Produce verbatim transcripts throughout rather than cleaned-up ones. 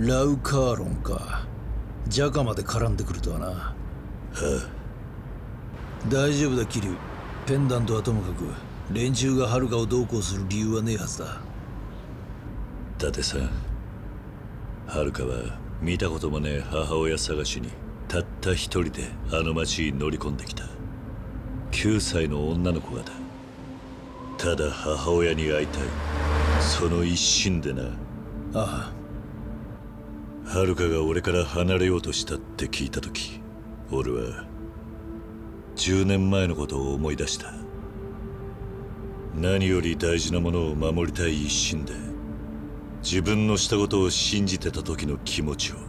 ラウカーロンか。ジャカまで絡んでくるとはな。はあ、 大丈夫だ桐生。ペンダントはともかく連中がハルカをどうこうする理由はねえはずだ。 伊達さん、ハルカは見たこともねえ母親探しにたった一人であの町に乗り込んできた。きゅうさいの女の子がだ。ただ母親に会いたい、その一心でな。 ああ、ハルカが俺から離れようとしたって聞いた時、俺はじゅうねんまえのことを思い出した。何より大事なものを守りたい一心で自分のしたことを信じてた時の気持ちを。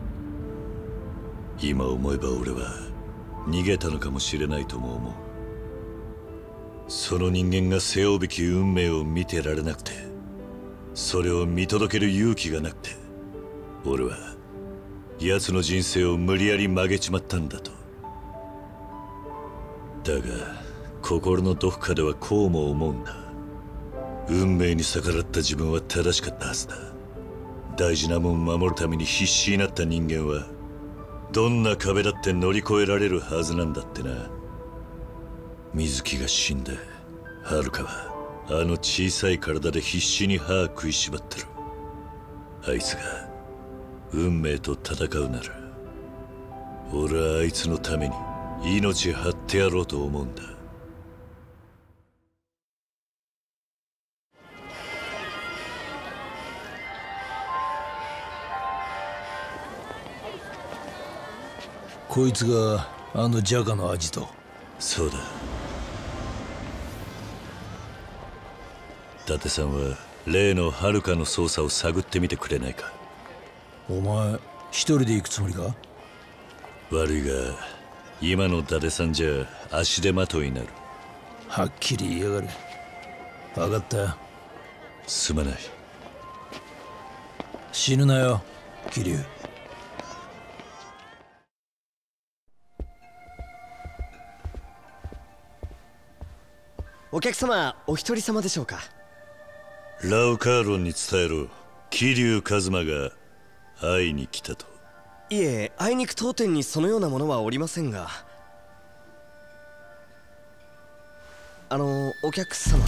今思えば俺は逃げたのかもしれないとも思う。その人間が背負うべき運命を見てられなくて、それを見届ける勇気がなくて、俺は奴の人生を無理やり曲げちまったんだと。だが心のどこかではこうも思うんだ。運命に逆らった自分は正しかったはずだ。大事なもん守るために必死になった人間はどんな壁だって乗り越えられるはずなんだってな。水木が死んで、ハルカはあの小さい体で必死に歯食いしばってる。あいつが運命と戦うなら、俺はあいつのために命張ってやろうと思うんだ。 こいつがあのジャカのアジト。 そうだ。伊達さんは例のハルカの捜査を探ってみてくれないか。 お前一人で行くつもりか。 悪いが今の伊達さんじゃ足手まといになる。 はっきり言いやがる。分かった。 すまない。 死ぬなよ桐生。 お客様、お一人様でしょうか。 ラウカーロンに伝えろ。桐生一馬が会いに来たと。 いえ、あいにく当店にそのようなものはおりませんが。あのお客様。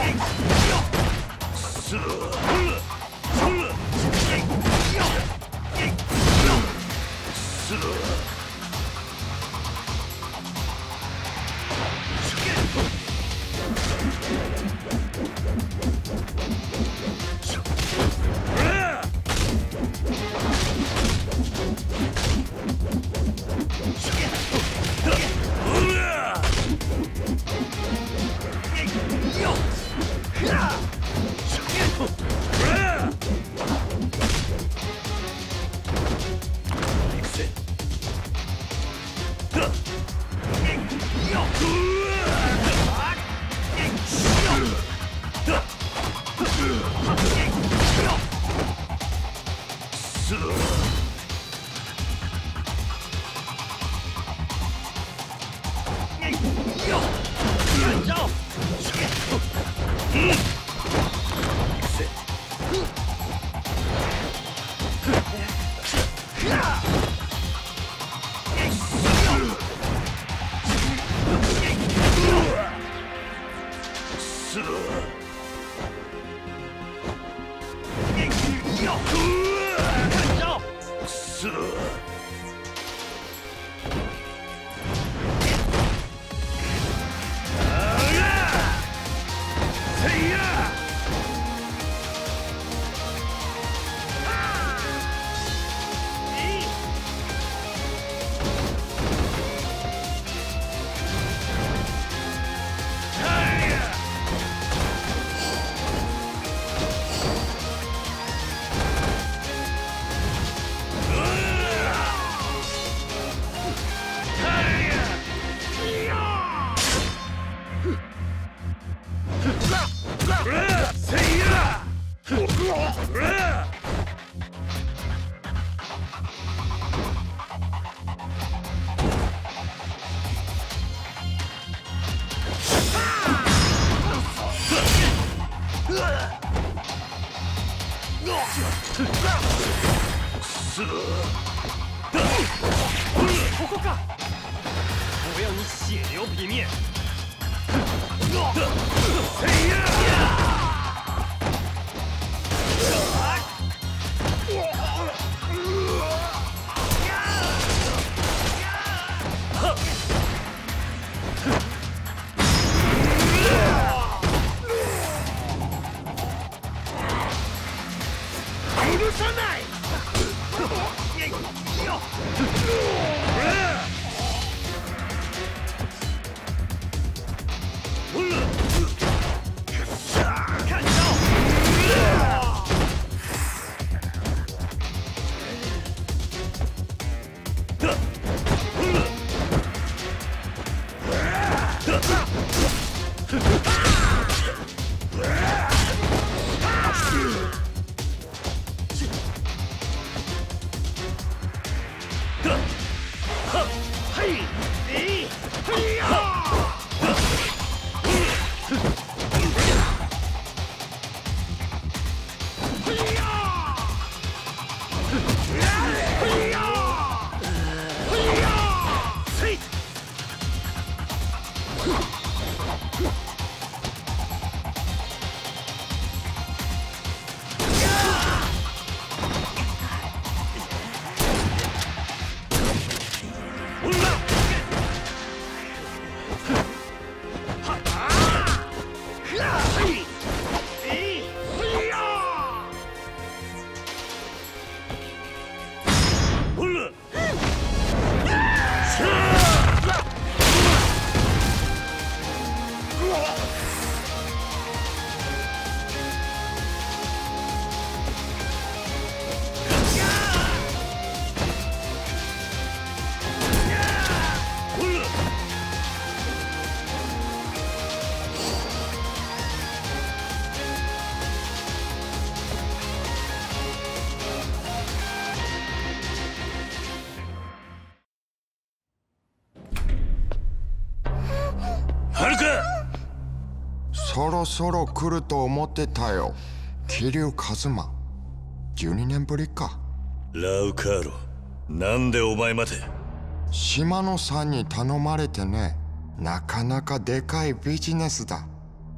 そろそろ来ると思ってたよ。桐生一馬。じゅうにねんぶりか。 ラウカーロ、なんでお前まで。 島野さんに頼まれてね。なかなかでかいビジネスだ。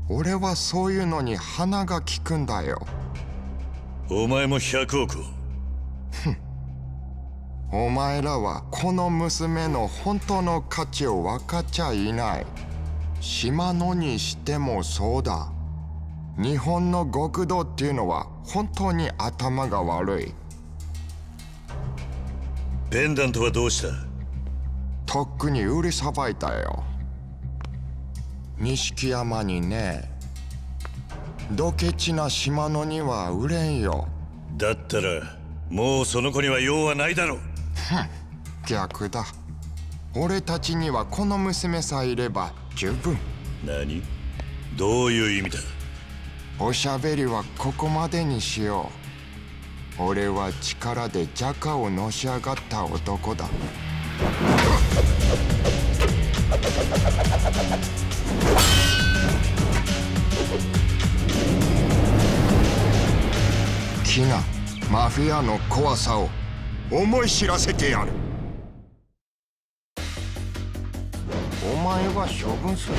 俺はそういうのに鼻が利くんだよ。 お前もひゃくおくを。 お前らはこの娘の本当の価値を分かっちゃいない。島野にしてもそうだ。日本の極道っていうのは本当に頭が悪い。 ペンダントはどうした？ とっくに売りさばいたよ。錦山にね。ドケチな島野には売れんよ。 だったらもうその子には用はないだろう。 逆だ。俺たちにはこの娘さえいれば十分。 何？どういう意味だ？ おしゃべりはここまでにしよう。俺は力でジャカをのし上がった男だ。キナ、マフィアの怖さを思い知らせてやる。お前は処分する。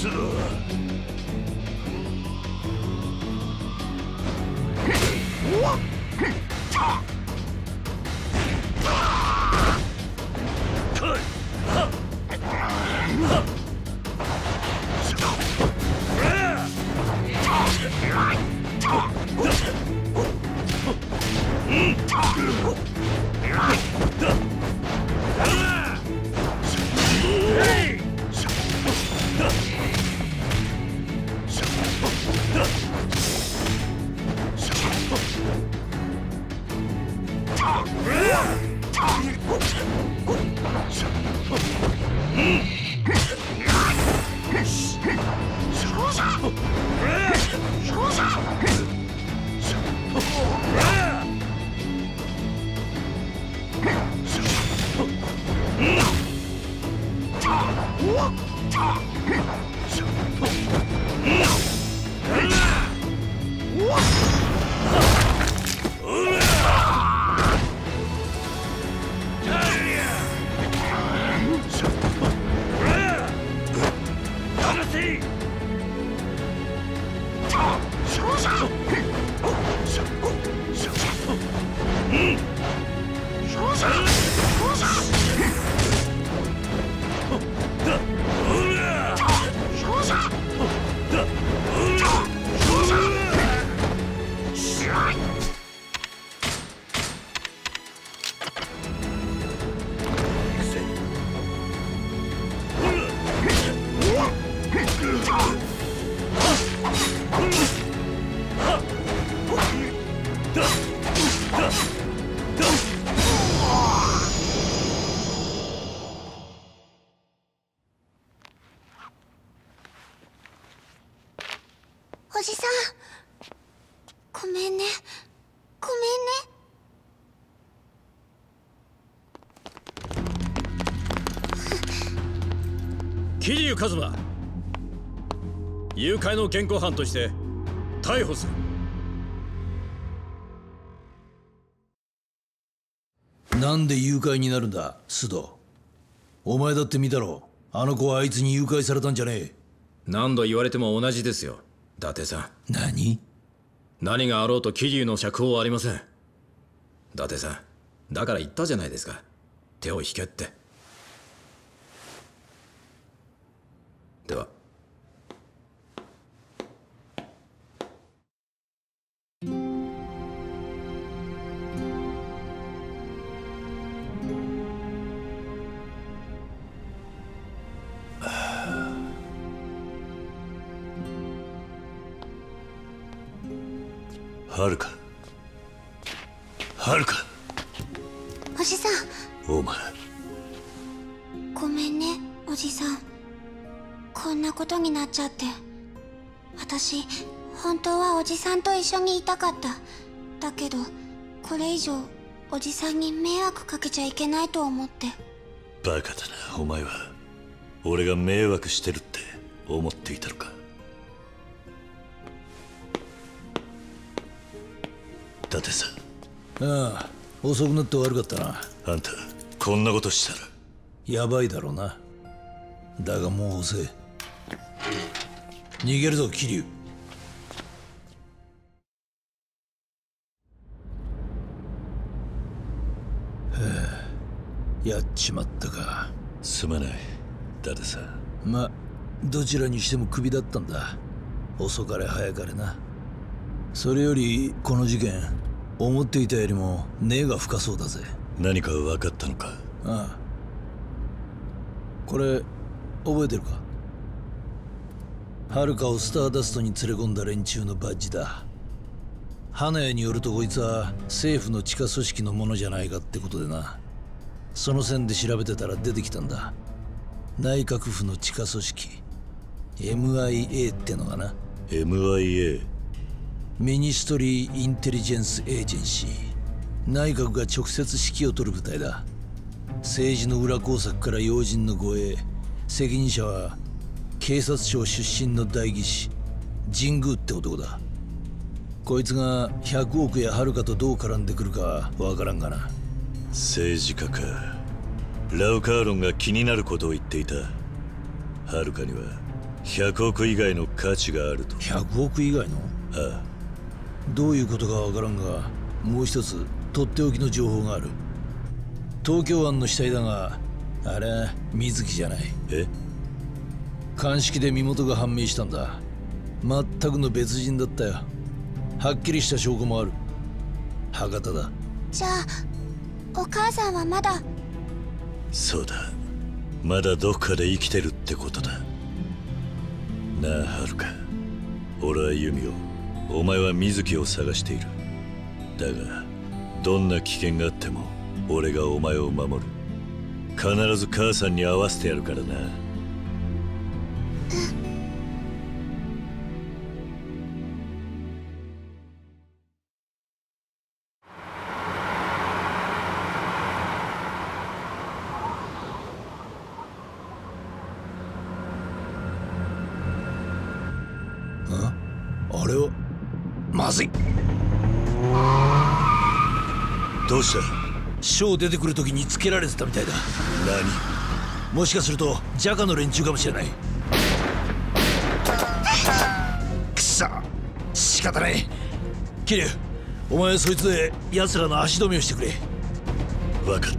須田はおじさん、ごめんね、ごめんね。 桐生一馬、誘拐の現行犯として逮捕する。なんで誘拐になるんだ、須藤。お前だって見たろ。あの子はあいつに誘拐されたんじゃねえ。 何度言われても同じですよ、伊達さん。 何？ 何があろうと桐生の釈放はありません。伊達さん、だから言ったじゃないですか、手を引けって。では。 はるか、はるか。 おじさん。 お前。 ごめんね、おじさん。こんなことになっちゃって。私、本当はおじさんと一緒にいたかった。だけど、これ以上、おじさんに迷惑かけちゃいけないと思って。 バカだな、お前は。俺が迷惑してるって思っていたのか。伊達さん。 ああ、遅くなって悪かったな。 あんた、こんなことしたら。 やばいだろうな。だがもう遅え。逃げるぞ、桐生。はあ、やっちまったか。 すまない、伊達さん。 ま、どちらにしてもクビだったんだ。遅かれ早かれな。それよりこの事件、思っていたよりも根が深そうだぜ。 何か分かったのか。 ああ、これ覚えてるか。はるかをスターダストに連れ込んだ連中のバッジだ。花屋によるとこいつは政府の地下組織のものじゃないかってことでな。その線で調べてたら出てきたんだ。内閣府の地下組織 エムアイエー ってのがな。 エムアイエーミニストリー・インテリジェンス・エージェンシー。内閣が直接指揮を執る部隊だ。政治の裏工作から要人の護衛、責任者は警察庁出身の代議士神宮って男だ。こいつがひゃくおくやはるかとどう絡んでくるかわからんがな。 政治家か。ラウカーロンが気になることを言っていた。はるかにはひゃくおく以外の価値があると。 ひゃくおく以外の？ ああ。 どういうことかわからんが、もう一つとっておきの情報がある。東京湾の死体だが、あれは水木じゃない。 え？ 鑑識で身元が判明したんだ。全くの別人だったよ。はっきりした証拠もある。博多だ。 じゃあお母さんはまだ。 そうだ、まだどっかで生きてるってことだなあ、はるか。俺はユミを、お前は水木を探している。だがどんな危険があっても俺がお前を守る。必ず母さんに会わせてやるからな。 あれはまずい。 どうした？ ショー出てくるときにつけられてたみたいだ。 何？ もしかするとジャカの連中かもしれない。くそ、仕方ない。キリュウ、お前はそいつで奴らの足止めをしてくれ。 分かった。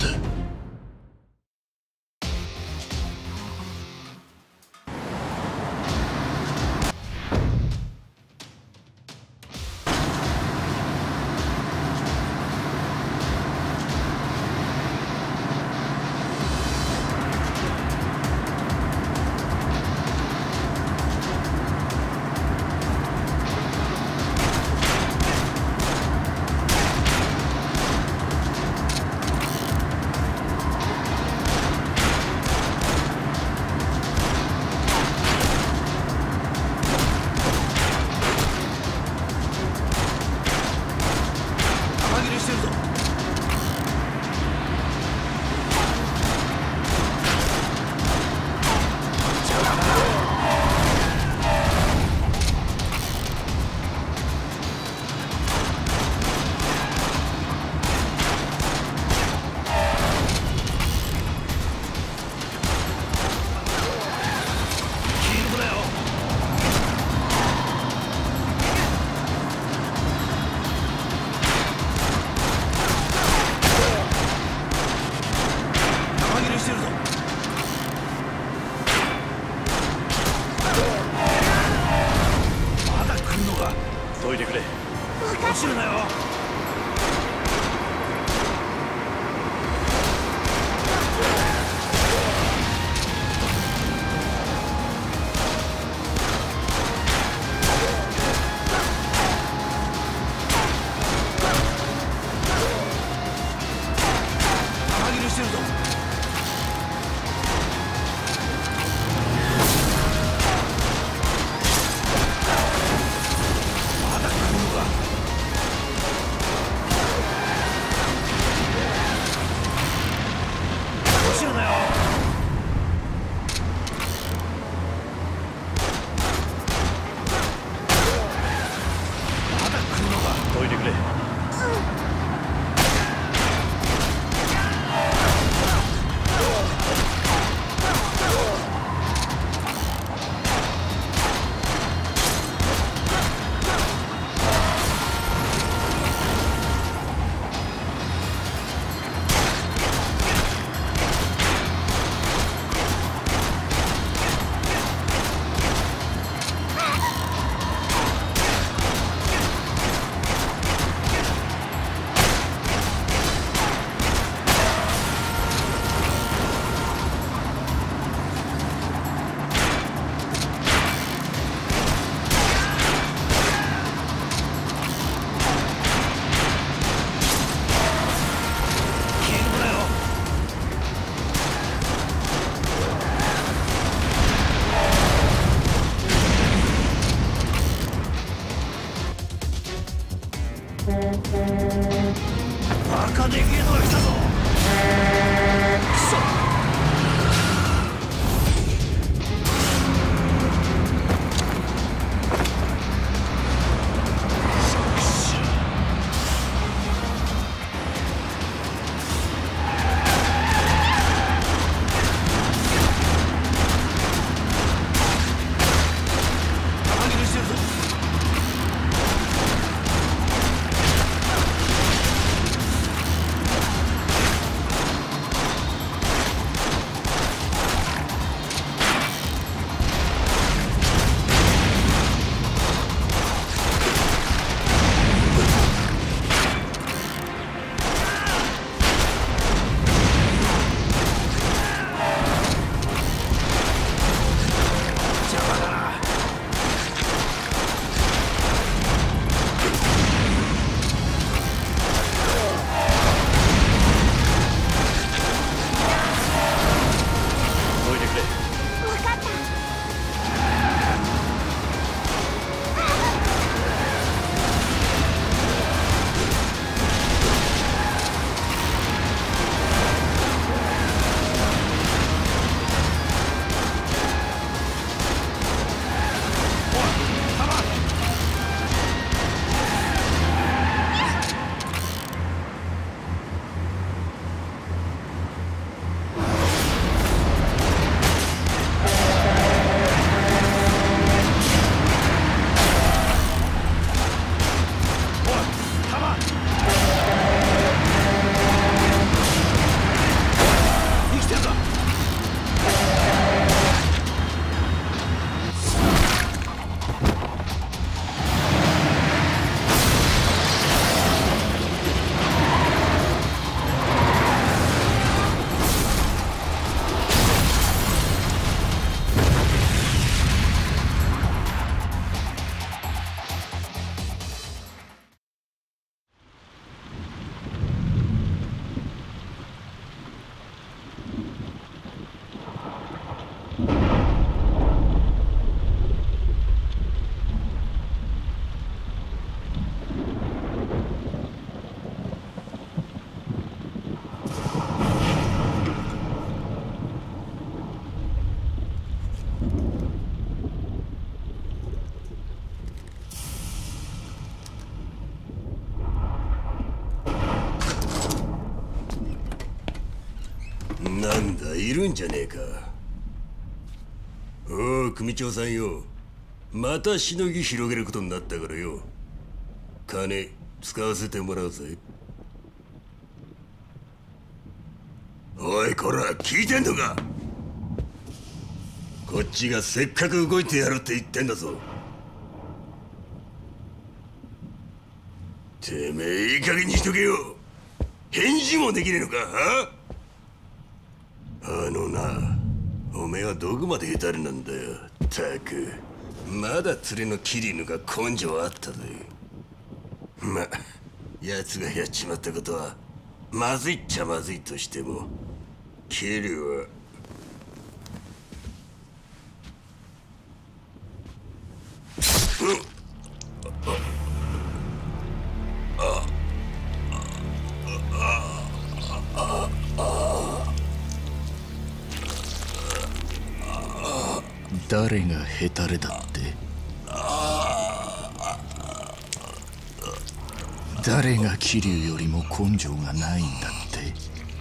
バカでけえのが来たぞ。くそ。 なんだ、いるんじゃねえか。おう、組長さんよ。またしのぎ広げることになったからよ。金使わせてもらうぜ。おいこら、聞いてんのか。こっちがせっかく動いてやるって言ってんだぞ。てめえいい加減にしとけよ。返事もできねえのか。あのな、おめえはどこまでヘタレなんだよ。たくまだ連れのキリヌが根性あったぜ。ま、奴がやっちまったことはまずいっちゃまずいとしても、キリは誰がヘタレだって？誰が桐生よりも根性がないんだって？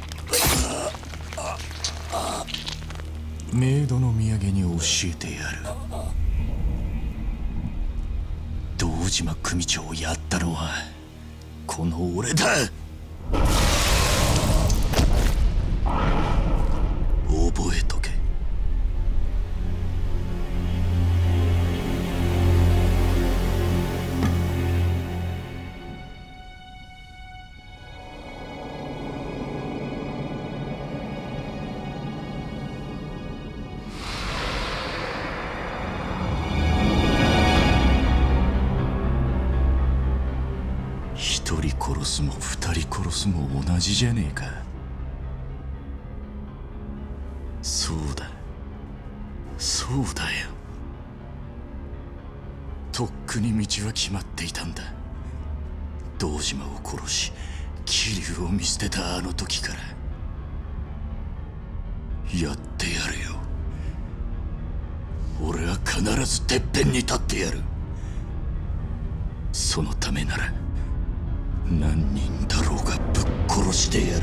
メイドの土産に教えてやる。堂島組長をやったのはこの俺だ。覚えとけ。一人殺すも二人殺すも同じじゃねえか。そうだそうだよ。とっくに道は決まっていたんだ。堂島を殺し桐生を見捨てたあの時から。やってやるよ。俺は必ずてっぺんに立ってやる。そのためなら何人だろうがぶっ殺してやる。